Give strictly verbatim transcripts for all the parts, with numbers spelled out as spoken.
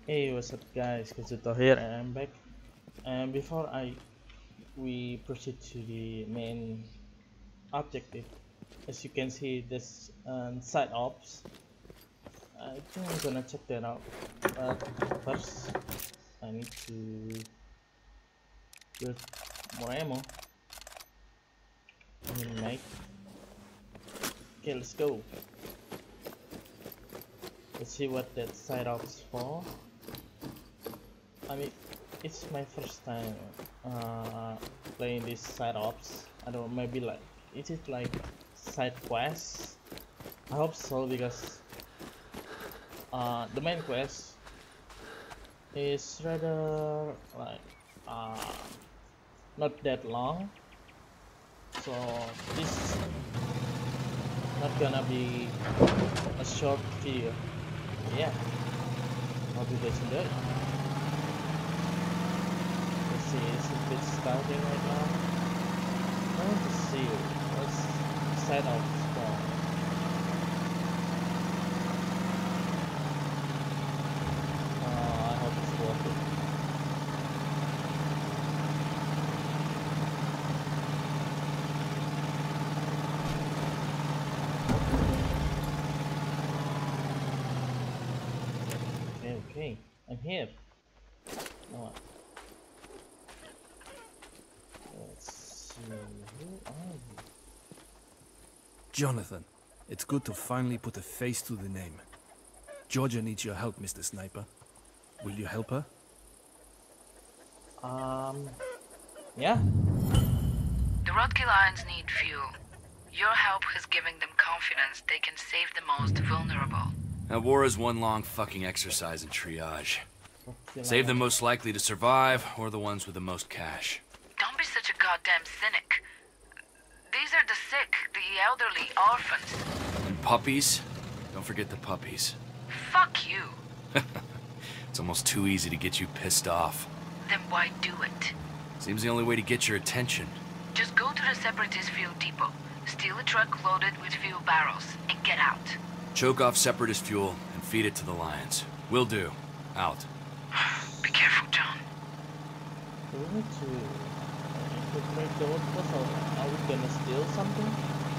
Hey, what's up, guys? Kazuto here, and I'm back. And before I we proceed to the main objective, as you can see, this um, side ops. I think I'm gonna check that out. But first, I need to build more ammo. And make. Okay, let's go. Let's see what that side ops for. I mean, it's my first time uh, playing this side ops. I don't know, maybe like, is it like side quests? I hope so, because uh, the main quest is rather like uh, not that long, so this not gonna be a short video. Yeah, hope you guys enjoy. Let's see, is it starting right now? I want to see what's side ops for. Uh, I hope it's worth it. Okay, okay, I'm here. Now, let's see, who are you? Jonathan, it's good to finally put a face to the name. Georgia needs your help, Mister Sniper. Will you help her? Um, yeah. The Rodkey Lions need fuel. Your help is giving them confidence they can save the most vulnerable. That war is one long fucking exercise in triage. Okay, Save the like- most likely to survive, or the ones with the most cash. Don't be such a goddamn cynic. These are the sick, the elderly, orphans. And puppies? Don't forget the puppies. Fuck you. It's almost too easy to get you pissed off. Then why do it? Seems the only way to get your attention. Just go to the Separatist fuel depot, steal a truck loaded with fuel barrels, and get out. Choke off Separatist fuel and feed it to the Lions. Will do. Out. Be careful, John. Do we need to uh, infiltrate the outpost, or are we gonna steal something?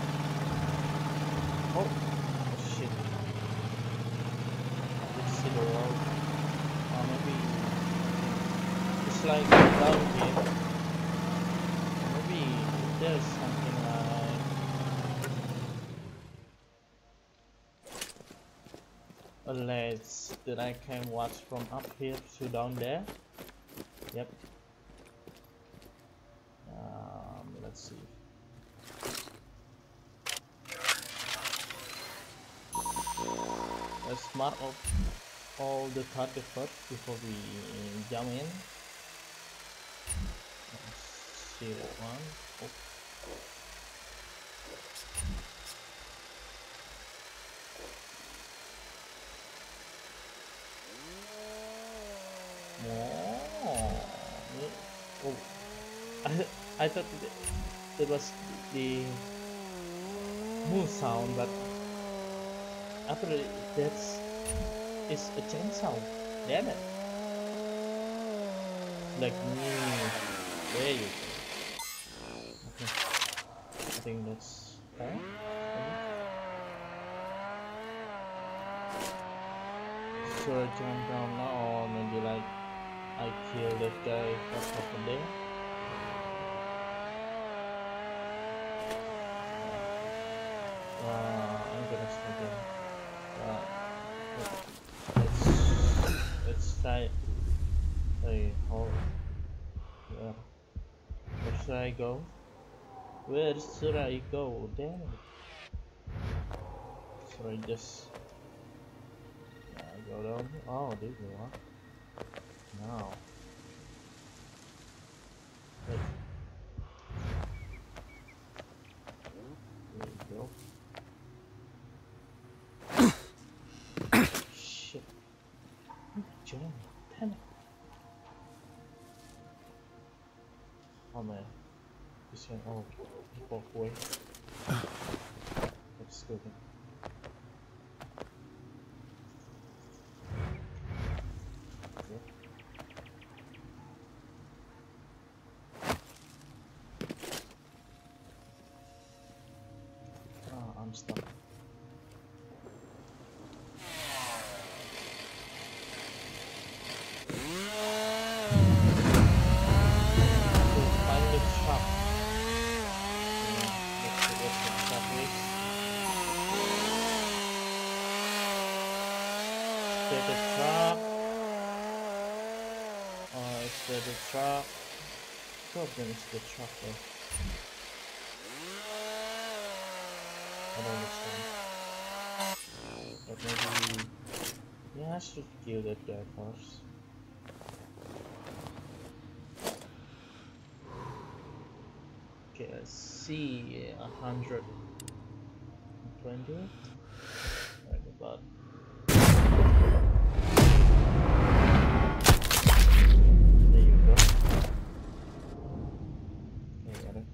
Oh, oh shit. Let's see the road. Uh, maybe it's like down here. Maybe there's something like a ledge that I can watch from up here to down there. Yep. Um, let's see. Let's mark off all the target first before we jump in. Let's see one. Oh. Oh. Oh. I, I thought it, it was the moo sound, but after that's it's a chainsaw. Damn it! Like me. There you go. Okay. I think that's all. Should I jump down now, or maybe like I kill that guy what's happened there? Uh, I'm gonna stay there. Uh, let's let's try. Hey, hold. Where? Where should I go? Where should I go? Damn it! Should I just uh, go down? Oh, there you are. Now. Wait. There you go. Shit. Johnny, damn it. Oh man. This one, oh, walk away. Let's go then. I'm stuck. Find the truck. Yeah, let's see what the truck is. Is that the truck? Oh, is that the truck? Problem is the truck though. I don't understand. But maybe... Yeah, I should kill that guy first. Okay, let's see. A hundred twenty. Right about. There you go. Okay, got it.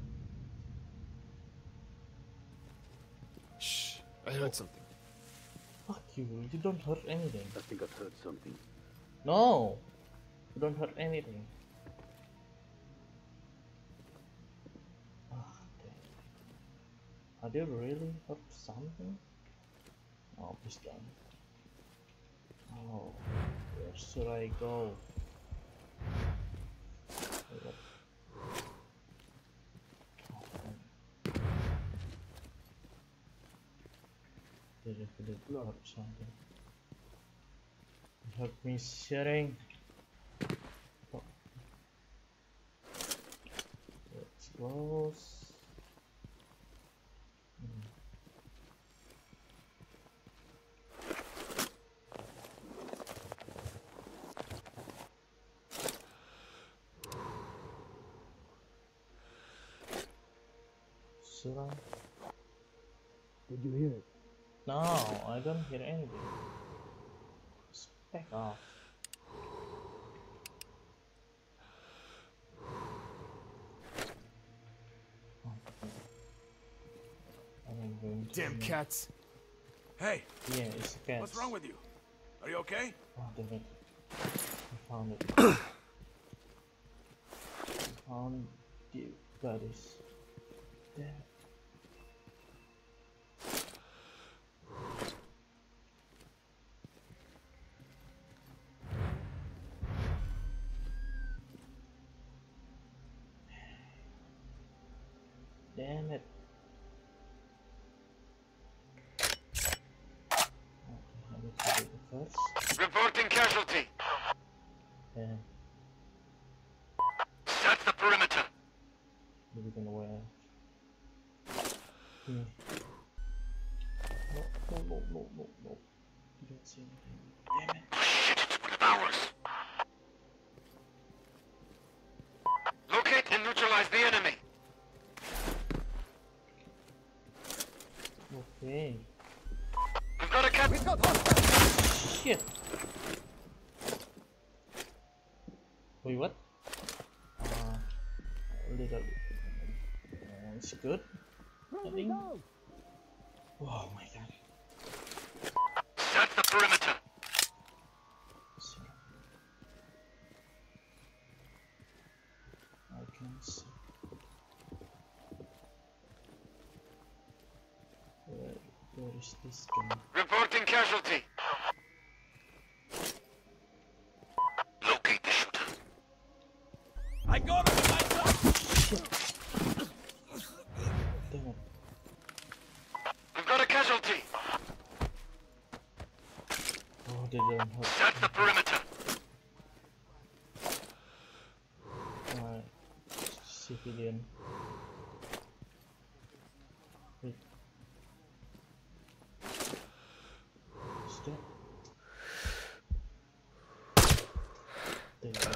Shh, I heard something. Fuck you, you don't hurt anything. I think I've heard something. No! You don't hurt anything. Ah, damn. Are they really hurt something? Oh, please don't. Oh, where should I go? Wait, what? Oh, damn. Did it, did it hurt something? It hurt me sharing. Oh. It's close. Hmm. Should I? Did you hear it? No, I don't hear anything. Just back off. Oh, I'm going to Damn cats. Hey, Yeah, it's a cat. what's wrong with you? Are you okay? Oh, damn it. I found it. I found the bodies. Damn it. Damn it. Okay, I need to do it first. Reporting casualty. Then That's the perimeter. we're gonna wear. Hmm. No, no, no, no, no, no. You don't see anything. Damn it. Shit, it's one of ours. Locate and neutralize the enemy. Okay. We've got a cap. Shit. Wait, what? Uh, a little. Uh, it's good. I think. Oh my god. That's the perimeter. So, I can see. Where, where is this guy? Reporting casualty. Locate the shooter. I got him with my gun. Shit. Damn it. We've got a casualty. Oh, they don't hurt. That's the perimeter. Alright. Civilian. Wait. Is that? There you go.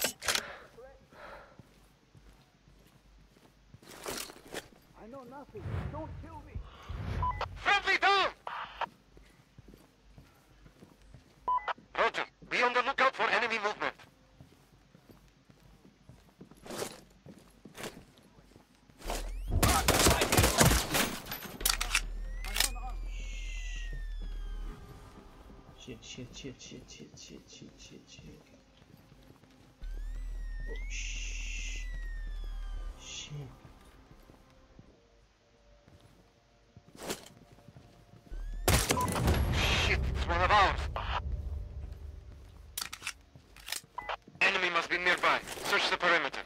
I know nothing. Don't kill me. Friendly down. Roger. Be on the lookout for enemy movement. Shit, shit, shit, shit, shit, shit, shit, shit, shit. Oh, shh. Shit. That's one of ours. Enemy must be nearby. Search the perimeter.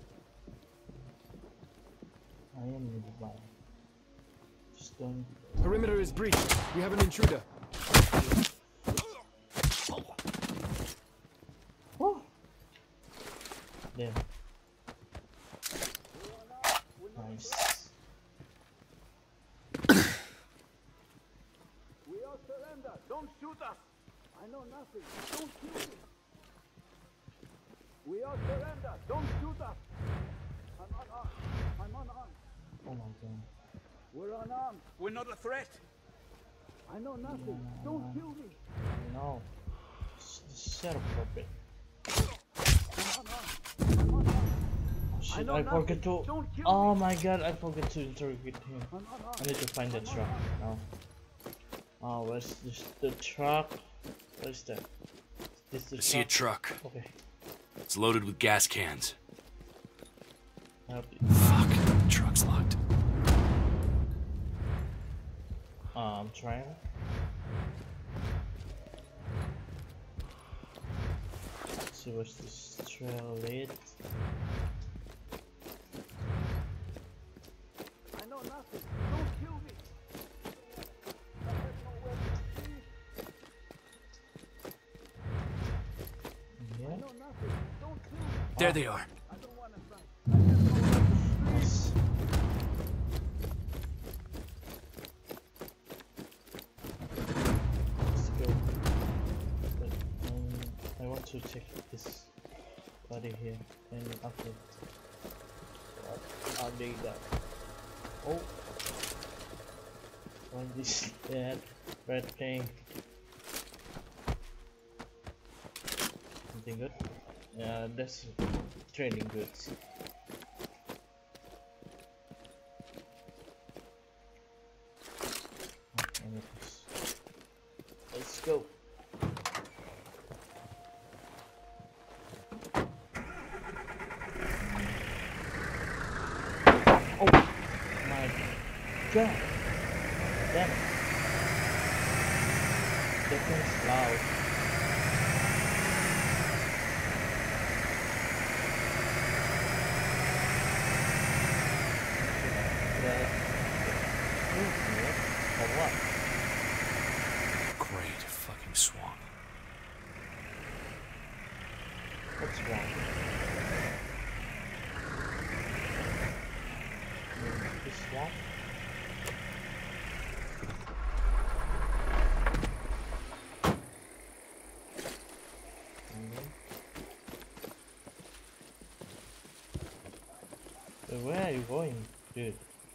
I am nearby. Just don't. Perimeter is breached. We have an intruder. Oh. There. Nice. We all surrender. Don't shoot us. I know nothing. Don't kill me. We all surrender. Don't shoot us. I'm unarmed. I'm unarmed. Oh my god. We're unarmed. We're not a threat. I know nothing. Don't kill me. No. S- Shut up for a bit. I'm unarmed. I'm unarmed. Oh, shit, know I, nothing. forgot to. Don't kill Oh me. my god, I forgot to interrogate him. I'm unarmed. I need to find the truck now. Oh, where's this, the truck? Where's that? This the I see a truck. Okay. It's loaded with gas cans. Help you. Fuck, the truck's locked. Uh, I'm trying. Let's see where's this trail lead. I know nothing. Don't kill me. I have nowhere to be. Yeah. I know nothing. Don't kill me. There they are. I don't want to fight. I have nowhere to be. Nice. Let's go. But, um, I want to check this body here and after I'll dig that. Oh, what is that red thing? Something good? Yeah, that's trading goods. Let's go. Oh my god. Damn it. That thing's loud. That. Or what? Great fucking swamp. What's wrong? This swamp? So where are you going, dude?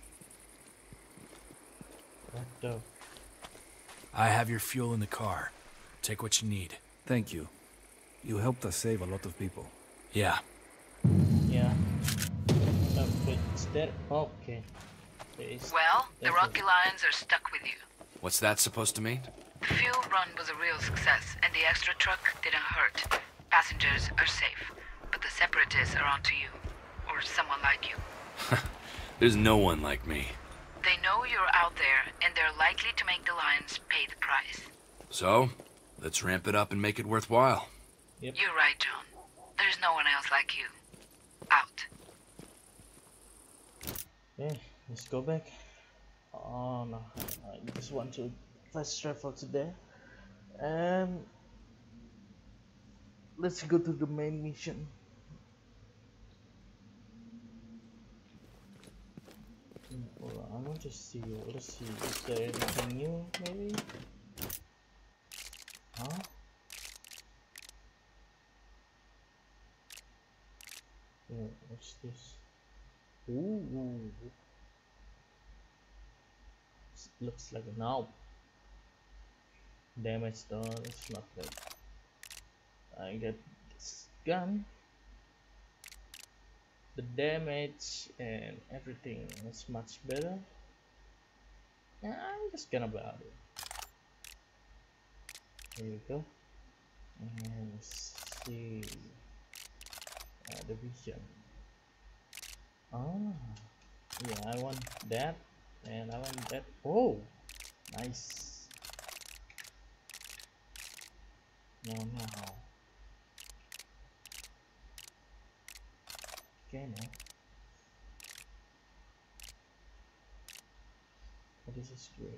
What the? I have your fuel in the car. Take what you need. Thank you. You helped us save a lot of people. Yeah. Yeah. Oh, wait, is that? Oh, okay. There is- Well, the there's a- Rocky Lions are stuck with you. What's that supposed to mean? The fuel run was a real success, and the extra truck didn't hurt. Passengers are safe, but the Separatists are onto you. Or someone like you. There's no one like me. They know you're out there, and they're likely to make the Lions pay the price. So, let's ramp it up and make it worthwhile. Yep. You're right, John. There's no one else like you. Out. Okay, let's go back. Oh no, I just want to fast travel today. And let's go to the main mission. Hold on, I want to see. Let's see. Is there anything new? Maybe. Huh? Yeah, what's this? Ooh. S- Looks like a knob. Damage done. It's not good. I get this gun. The damage and everything is much better. Yeah, I'm just gonna buy it. Here we go. And let's see uh, the vision. Ah, yeah, I want that, and I want that. Oh, nice. Come on now. Okay, now. But this is great.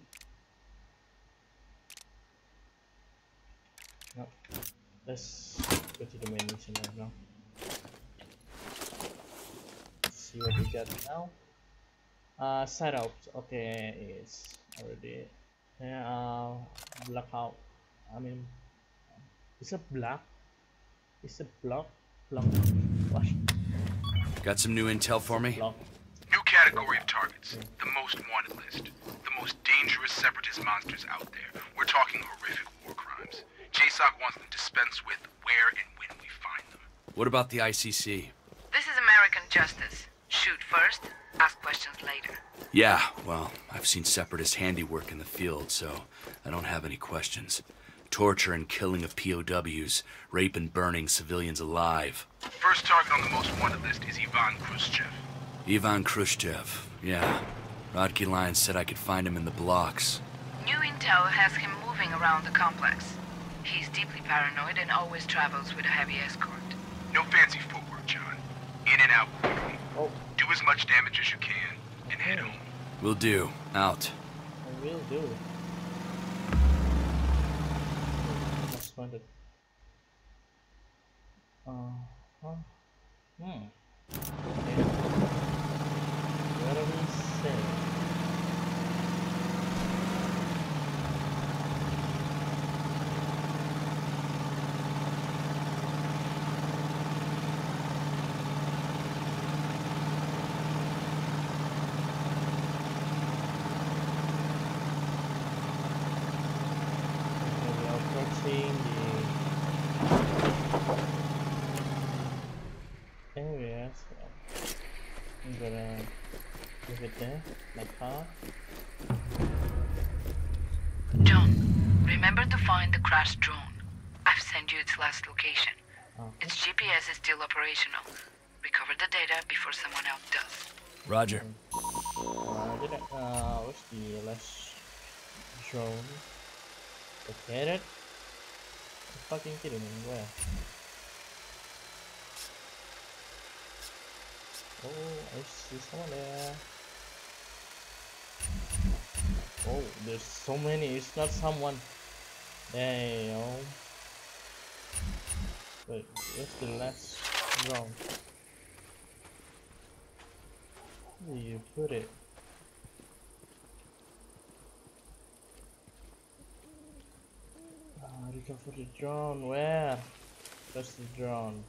No. Let's go to the main mission right now. Let's see what we got now. Uh, side out. Okay, it's already. Yeah, uh, blackout. I mean, it's a black. It's a block. Block. What? Got some new intel for me? Block. New category of targets. The most wanted list. The most dangerous separatist monsters out there. We're talking horrific war crimes. J SOC wants them dispensed with where and when we find them. What about the I C C? This is American justice. Shoot first, ask questions later. Yeah, well, I've seen separatist handiwork in the field, so I don't have any questions. Torture and killing of P O Ws, rape and burning civilians alive. First target on the most wanted list is Ivan Khrushchev. Ivan Khrushchev, yeah. Rodkey Lyons said I could find him in the blocks. New intel has him moving around the complex. He's deeply paranoid and always travels with a heavy escort. No fancy footwork, John. In and out quickly. Oh, Do as much damage as you can, and head home. Will do. Out. I will do. That's funded. Uh huh. Hmm. Okay. What do we say? Okay, we are approaching the area, so I'm gonna leave it there, my car. John, remember to find the crashed drone. I've sent you its last location. Okay. Its G P S is still operational. Recover the data before someone else does. Roger. Uh, did I, uh, what's the last drone located? You fucking kidding me? Where? Oh, I see someone there. Oh, there's so many. It's not someone. Damn. Wait, where's the last drone? Where do you put it? Ah, recover the drone. Where? That's the drone.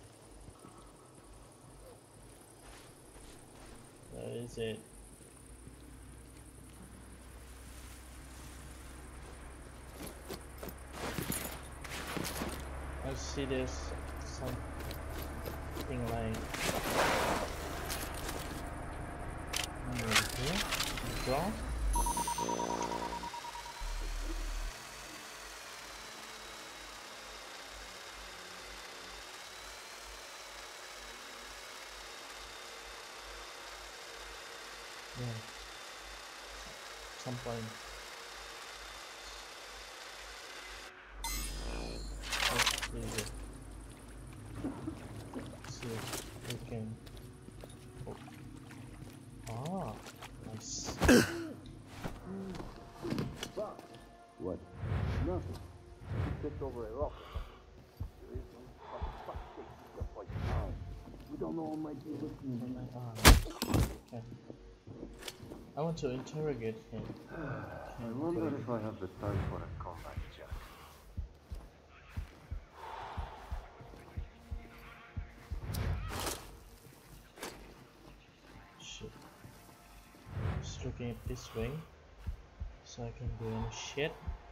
Where is it? I see there's something like here. Drone. Yeah. Some point. Oh, there you go. Let's see if we can. Oh. Ah, nice. What? Nothing. He tipped over a rock. There is no fucking fuck taking the fight now. We don't know what might be listening. On my arm. Okay. I want to interrogate him. I wonder if I have the time for a combat jack. Shit. Just looking at this way, so I can do any shit.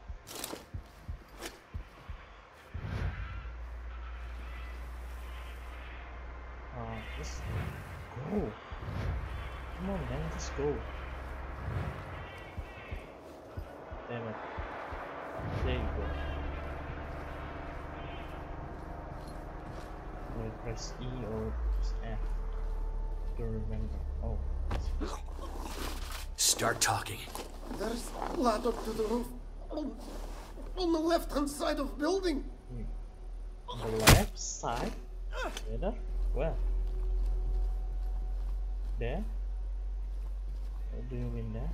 Uh, let's go. Come on, man, let's go. Damn it. There you go. Do I press E or press F? Don't remember. Oh. Start talking. There's a ladder to the roof. On, on the left-hand side of building. Hmm. The left side? Where? Where? There? What do you mean there?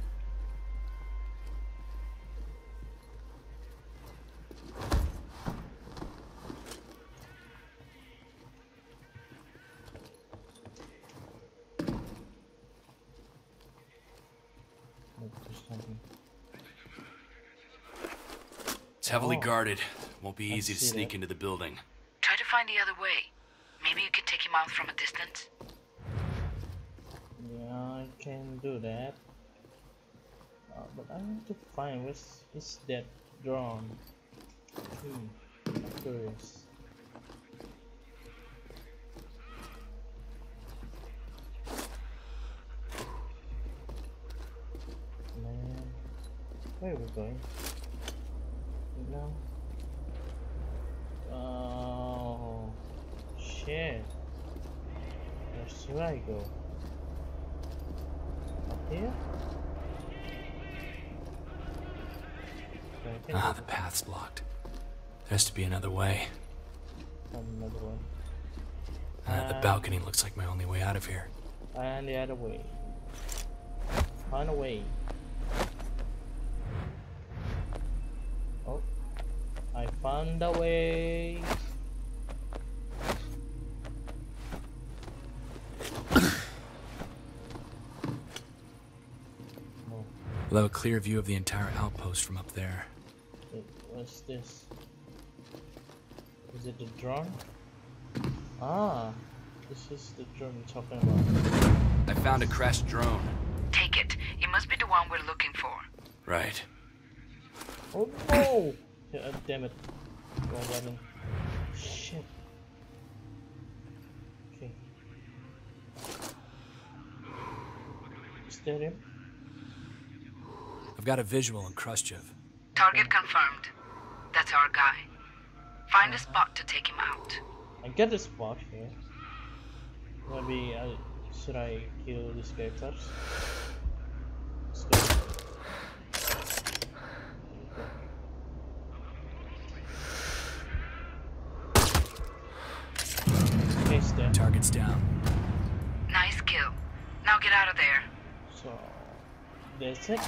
It's heavily Oh. guarded. Won't be I easy to see sneak that. into the building. Try to find the other way. Maybe you could take him out from a distance. Yeah, I can do that. Uh, but I need to find where's is that drone. Hmm, I'm curious. Man, where are we going? No. Oh shit. Where should I go? Up here? Okay, I can Ah, go the path's blocked. There has to be another way. another one. Uh, the Uh, balcony looks like my only way out of here. And the other way. Find a way. Oh, I found a way. Oh, We'll have a clear view of the entire outpost from up there. wait, what's this? Is it the drone? Ah, this is the drone you're talking about. I found a crashed drone. Take it. It must be the one we're looking for. Right. Oh no! Yeah, uh, damn it. Wrong button. Shit. Okay. Is that him? I've got a visual on Khrushchev. Target confirmed. That's our guy. Find a spot to take him out. I get a spot here. Maybe I should I kill this guy first? Let's go. Okay, he's dead. Target's down. Nice kill. Now get out of there. So that's it.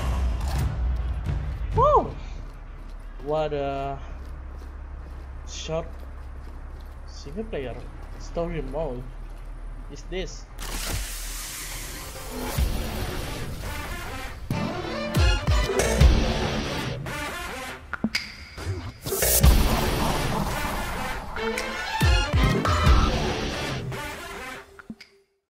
Woo! What a short single player story mode is this?